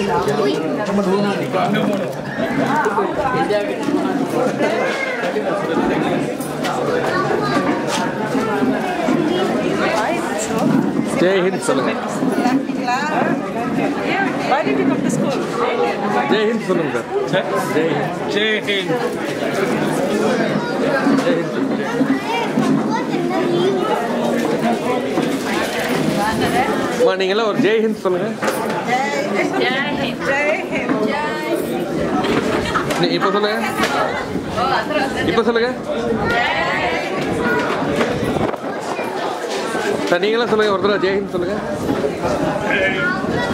जय हिंद சொல்லுங்க. Why did you come to school? जय हिंद சொல்லுங்க சார். जय हिंद. जय हिंद. जय हिंद. மா நீங்க எல்லாம் ஒரு ஜெய் ஹிந்த் சொல்லுங்க. Jai Hind. Jai Hind. இப்போ சொல்லுங்க. இப்போ சொல்லுங்க. சார் நீங்களாம் சொல்லுங்க ஒரு தடவை ஜெய் ஹிந்த் சொல்லுங்க.